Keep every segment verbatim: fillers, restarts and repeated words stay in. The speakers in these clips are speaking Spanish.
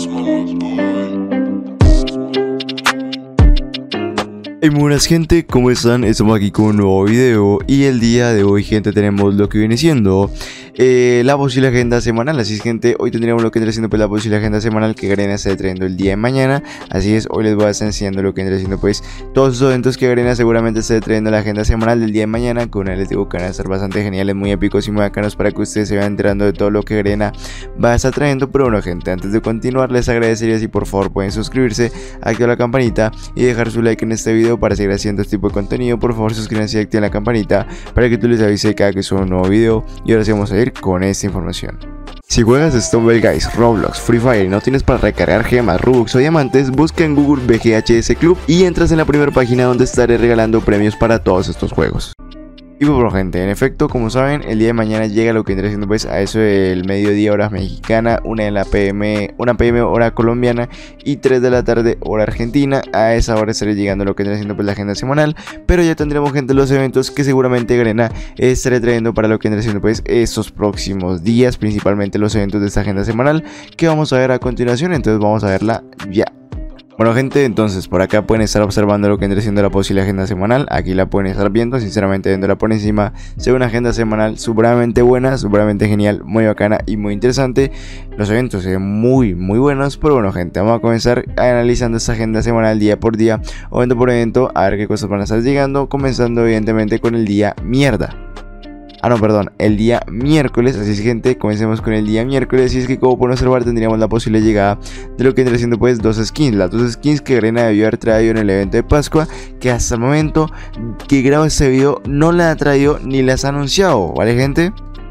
Hey, muy buenas gente, ¿cómo están? Estamos aquí con un nuevo video y el día de hoy, gente, tenemos lo que viene siendo eh, la posible agenda semanal. Así es, gente, hoy tendríamos lo que vendrá siendo pues la posible agenda semanal que Garena está trayendo el día de mañana. Así es, hoy les voy a estar enseñando lo que vendrá siendo pues todos esos eventos que Garena seguramente esté trayendo la agenda semanal del día de mañana, con una les digo que van a estar bastante geniales, muy épicos y muy bacanos para que ustedes se vayan enterando de todo lo que Garena va a estar trayendo. Pero bueno, gente, antes de continuar les agradecería si por favor pueden suscribirse, activar la campanita y dejar su like en este video para seguir haciendo este tipo de contenido. Por favor, suscríbanse y activen la campanita para que tú les avise cada que suba un nuevo video. Y ahora sí vamos a ir con esta información. Si juegas Stumble Guys, Roblox, Free Fire y no tienes para recargar gemas, Robux o diamantes, busca en Google B G H S Club y entras en la primera página donde estaré regalando premios para todos estos juegos. Y bueno, gente, en efecto, como saben, el día de mañana llega lo que vendrá siendo pues a eso del mediodía hora mexicana, una de la pm, una pm hora colombiana y tres de la tarde hora argentina. A esa hora estaré llegando lo que vendrá siendo pues la agenda semanal, pero ya tendremos, gente, los eventos que seguramente Garena estaré trayendo para lo que vendrá siendo pues estos próximos días, principalmente los eventos de esta agenda semanal que vamos a ver a continuación. Entonces vamos a verla ya. Bueno, gente, entonces por acá pueden estar observando lo que vendrá siendo la posible agenda semanal. Aquí la pueden estar viendo, sinceramente viéndola por encima, se ve una agenda semanal supremamente buena, supremamente genial, muy bacana y muy interesante. Los eventos se ven muy muy buenos. Pero bueno, gente, vamos a comenzar analizando esta agenda semanal día por día, evento por evento, a ver qué cosas van a estar llegando, comenzando evidentemente con el día mierda. Ah, no, perdón, el día miércoles. Así es, gente, comencemos con el día miércoles. Y es que, como pueden observar, tendríamos la posible llegada de lo que vendrá siendo pues dos skins. Las dos skins que Garena debió haber traído en el evento de Pascua, que hasta el momento que grabo este video no la ha traído ni las ha anunciado, ¿vale, gente?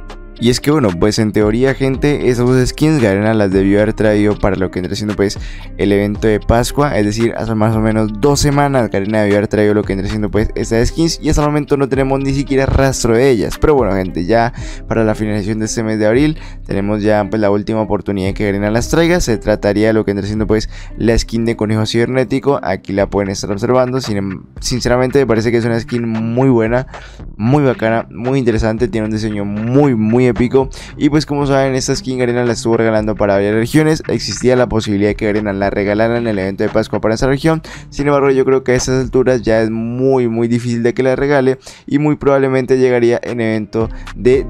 Y es que, bueno, pues en teoría, gente, esas dos skins Garena las debió haber traído para lo que vendrá siendo pues el evento de Pascua. Es decir, hace más o menos dos semanas Garena debió haber traído lo que vendrá siendo pues estas skins, y hasta el momento no tenemos ni siquiera rastro de ellas. Pero bueno, gente, ya para la finalización de este mes de abril tenemos ya pues la última oportunidad de que Garena las traiga. Se trataría de lo que vendrá siendo pues la skin de conejo cibernético. Aquí la pueden estar observando. Sin, sinceramente me parece que es una skin muy buena, muy bacana, muy interesante. Tiene un diseño muy muy épico. Y pues, como saben, esta skin Garena la estuvo regalando para varias regiones. Existía la posibilidad de que Garena la regalara en el evento de Pascua para esa región. Sin embargo, yo creo que a estas alturas ya es muy muy difícil de que la regale, y muy probablemente llegaría en evento de,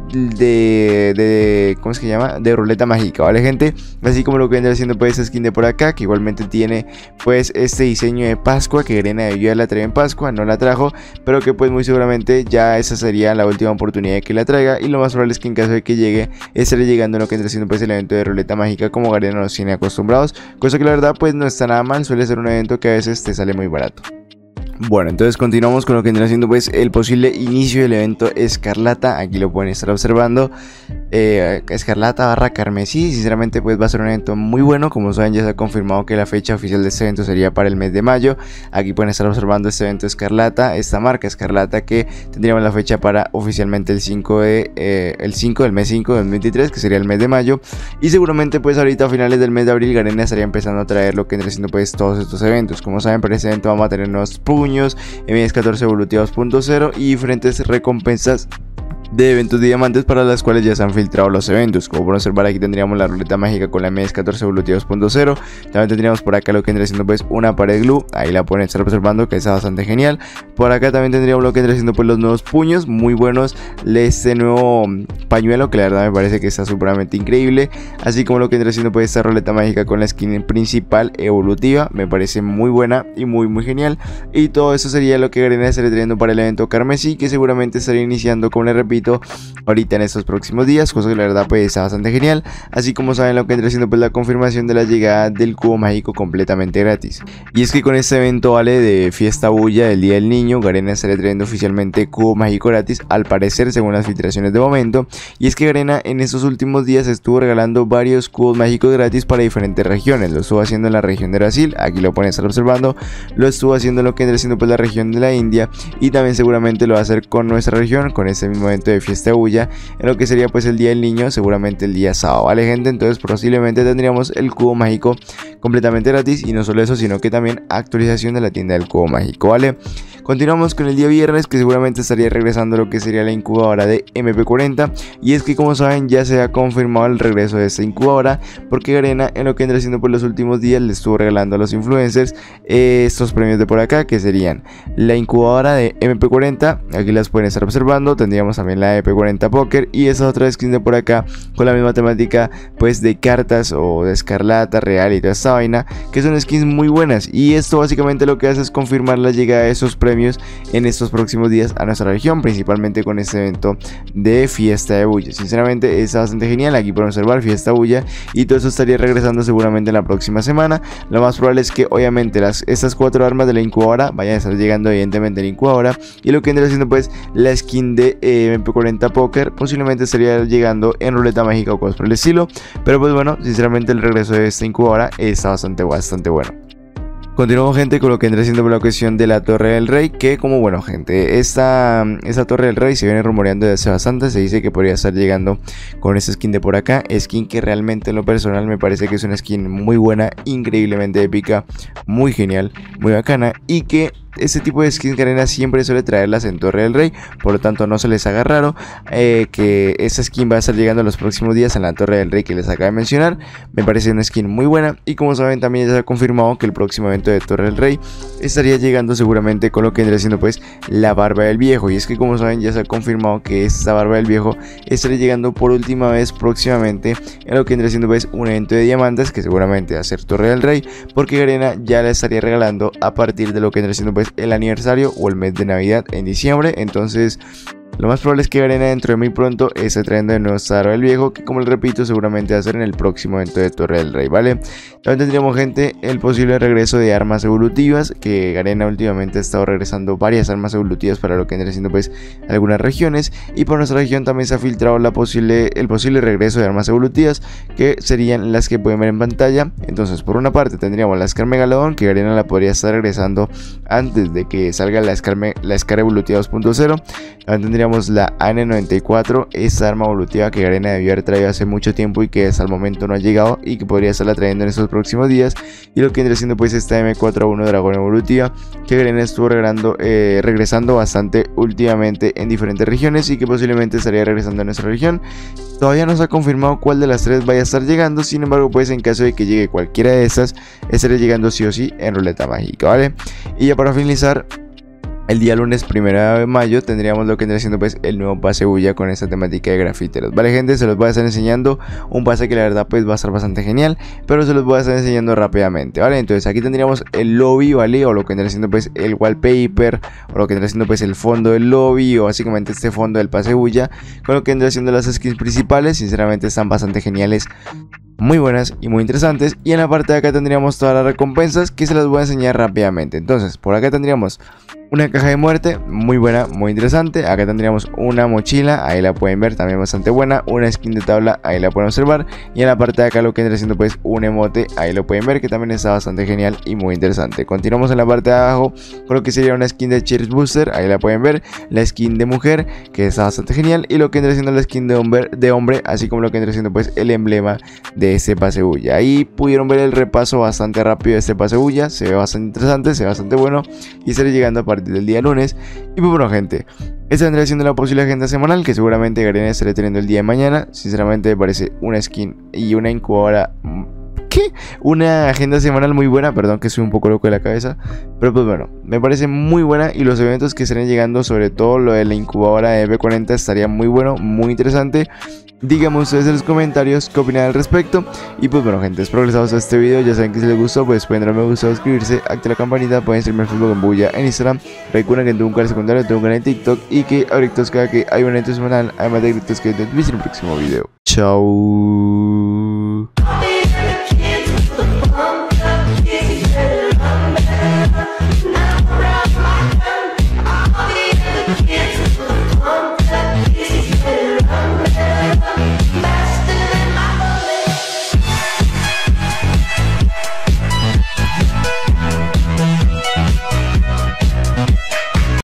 de, de ¿cómo es que se llama? De ruleta mágica, ¿vale, gente? Así como lo que vendrá haciendo pues esta skin de por acá, que igualmente tiene pues este diseño de Pascua, que Garena debió la traer en Pascua, no la trajo, pero que pues muy seguramente ya esa sería la última oportunidad de que la traiga. Y lo más probable es que en caso de que llegue, estaré llegando en lo que está haciendo pues el evento de ruleta mágica, como Garena nos tiene acostumbrados, cosa que la verdad pues no está nada mal. Suele ser un evento que a veces te sale muy barato. Bueno, entonces continuamos con lo que vendrá siendo pues el posible inicio del evento Escarlata. Aquí lo pueden estar observando, eh, Escarlata barra Carmesí. Sinceramente pues va a ser un evento muy bueno. Como saben, ya se ha confirmado que la fecha oficial de este evento sería para el mes de mayo. Aquí pueden estar observando este evento Escarlata, esta marca Escarlata, que tendríamos la fecha para oficialmente el cinco de eh, el cinco del mes cinco del dos mil veintitrés, que sería el mes de mayo. Y seguramente pues ahorita a finales del mes de abril Garena estaría empezando a traer lo que vendrá siendo pues todos estos eventos. Como saben, para este evento vamos a tener nuevos puños, M S catorce evolutiva dos punto cero y diferentes recompensas de eventos de diamantes, para las cuales ya se han filtrado los eventos. Como pueden observar, aquí tendríamos la ruleta mágica con la M S catorce evolutiva dos punto cero. También tendríamos por acá lo que vendría siendo pues una pared glue. Ahí la pueden estar observando, que está bastante genial. Por acá también tendríamos lo que vendría siendo pues los nuevos puños, muy buenos. Este nuevo pañuelo, que la verdad me parece que está supremamente increíble. Así como lo que vendría siendo pues esta ruleta mágica con la skin principal evolutiva, me parece muy buena y muy muy genial. Y todo eso sería lo que Garena estará trayendo para el evento Carmesí, que seguramente estaría iniciando, como les repito, ahorita en estos próximos días, cosa que la verdad pues está bastante genial. Así como saben, lo que vendrá siendo pues la confirmación de la llegada del cubo mágico completamente gratis. Y es que con este evento, vale, de fiesta bulla del día del niño, Garena estará trayendo oficialmente cubo mágico gratis, al parecer, según las filtraciones de momento. Y es que Garena en estos últimos días estuvo regalando varios cubos mágicos gratis para diferentes regiones. Lo estuvo haciendo en la región de Brasil, aquí lo pueden estar observando. Lo estuvo haciendo en lo que vendrá siendo pues la región de la India, y también seguramente lo va a hacer con nuestra región, con este mismo evento de fiesta bulla, en lo que sería pues el día del niño, seguramente el día sábado, ¿vale, gente? Entonces posiblemente tendríamos el cubo mágico completamente gratis, y no solo eso, sino que también actualización de la tienda del cubo mágico, ¿vale? Continuamos con el día viernes, que seguramente estaría regresando lo que sería la incubadora de M P cuarenta, y es que como saben ya se ha confirmado el regreso de esta incubadora porque Garena en lo que vendrá siendo por los últimos días le estuvo regalando a los influencers eh, estos premios de por acá, que serían la incubadora de M P cuarenta, aquí las pueden estar observando, tendríamos también la M P cuarenta Poker y esa otra skin de por acá con la misma temática pues de cartas o de escarlata real y toda esta vaina, que son skins muy buenas, y esto básicamente lo que hace es confirmar la llegada de esos premios en estos próximos días a nuestra región, principalmente con este evento de Fiesta de Bulla. Sinceramente está bastante genial, aquí podemos observar Fiesta Bulla y todo eso estaría regresando seguramente en la próxima semana. Lo más probable es que obviamente las, estas cuatro armas de la incubadora vayan a estar llegando evidentemente en la incubadora, y lo que vendría haciendo pues la skin de eh, M P cuarenta Poker posiblemente estaría llegando en ruleta mágica o cosas por el estilo, pero pues bueno, sinceramente el regreso de esta incubadora está bastante bastante bueno. Continuamos, gente, con lo que vendrá siendo la cuestión de la Torre del Rey, que como bueno, gente, esta, esta Torre del Rey se viene rumoreando desde hace bastante, se dice que podría estar llegando con esta skin de por acá, skin que realmente en lo personal me parece que es una skin muy buena, increíblemente épica, muy genial, muy bacana, y que este tipo de skins Garena siempre suele traerlas en Torre del Rey, por lo tanto no se les haga raro eh, que esta skin va a estar llegando en los próximos días en la Torre del Rey que les acabo de mencionar. Me parece una skin muy buena, y como saben también ya se ha confirmado que el próximo evento de Torre del Rey estaría llegando seguramente con lo que vendría siendo pues la Barba del Viejo, y es que como saben ya se ha confirmado que esta Barba del Viejo estaría llegando por última vez próximamente en lo que vendría siendo pues un evento de diamantes que seguramente va a ser Torre del Rey, porque Garena ya la estaría regalando a partir de lo que vendría siendo pues el aniversario o el mes de Navidad en diciembre. Entonces lo más probable es que Garena dentro de muy pronto esté trayendo de nuevo esta Barba del Viejo, que como les repito seguramente va a ser en el próximo evento de Torre del Rey, ¿vale? También tendríamos, gente, el posible regreso de armas evolutivas, que Garena últimamente ha estado regresando varias armas evolutivas para lo que vendría siendo pues algunas regiones, y por nuestra región también se ha filtrado la posible, el posible regreso de armas evolutivas, que serían las que pueden ver en pantalla. Entonces por una parte tendríamos la Scar Megalodon, que Garena la podría estar regresando antes de que salga la Scar, la Scar evolutiva dos punto cero. También tendríamos la A N noventa y cuatro, esa arma evolutiva que Garena debió haber traído hace mucho tiempo y que hasta el momento no ha llegado, y que podría estarla trayendo en estos próximos días. Y lo que vendría siendo pues esta M cuatro uno Dragón evolutiva, que Garena estuvo regresando, eh, regresando bastante últimamente en diferentes regiones, y que posiblemente estaría regresando a nuestra región. Todavía no se ha confirmado cuál de las tres vaya a estar llegando, sin embargo pues en caso de que llegue cualquiera de estas estaría llegando sí o sí en ruleta mágica, ¿vale? Y ya para finalizar, el día lunes primero de mayo tendríamos lo que vendría siendo pues el nuevo pase bulla con esta temática de grafiteros, vale, gente. Se los voy a estar enseñando, un pase que la verdad pues va a estar bastante genial, pero se los voy a estar enseñando rápidamente, vale. Entonces aquí tendríamos el lobby, vale, o lo que vendría siendo pues el wallpaper, o lo que vendría siendo pues el fondo del lobby, o básicamente este fondo del pase bulla, con lo que vendría siendo las skins principales. Sinceramente están bastante geniales, muy buenas y muy interesantes. Y en la parte de acá tendríamos todas las recompensas, que se las voy a enseñar rápidamente. Entonces por acá tendríamos una caja de muerte, muy buena, muy interesante. Acá tendríamos una mochila, ahí la pueden ver, también bastante buena. Una skin de tabla, ahí la pueden observar. Y en la parte de acá lo que vendría siendo pues un emote, ahí lo pueden ver, que también está bastante genial y muy interesante. Continuamos en la parte de abajo con lo que sería una skin de Cheers Booster, ahí la pueden ver. La skin de mujer, que está bastante genial, y lo que vendría siendo la skin de hombre, de hombre, así como lo que vendría siendo pues el emblema de este pase bulla. Ahí pudieron ver el repaso bastante rápido de este pase bulla, se ve bastante interesante, se ve bastante bueno, y estaré llegando a partir del día lunes. Y pues bueno, gente, esta vendría siendo la posible agenda semanal que seguramente Garena estaré teniendo el día de mañana. Sinceramente me parece una skin y una incubadora, ¿qué? Una agenda semanal muy buena, perdón que soy un poco loco de la cabeza, pero pues bueno, me parece muy buena, y los eventos que estarán llegando, sobre todo lo de la incubadora de M P cuarenta, estaría muy bueno, muy interesante. Díganme ustedes en los comentarios qué opinan al respecto. Y pues bueno, gente, espero que les haya gustado este video. Ya saben que si les gustó pues pueden darle me gusta, suscribirse, activar la campanita, pueden seguirme en Facebook, en Bulla, en Instagram. Recuerden que tengo un canal secundario, tengo un canal en TikTok, y que ahorita cada que hay un evento semanal, además de gritos que te en el próximo video. Chao.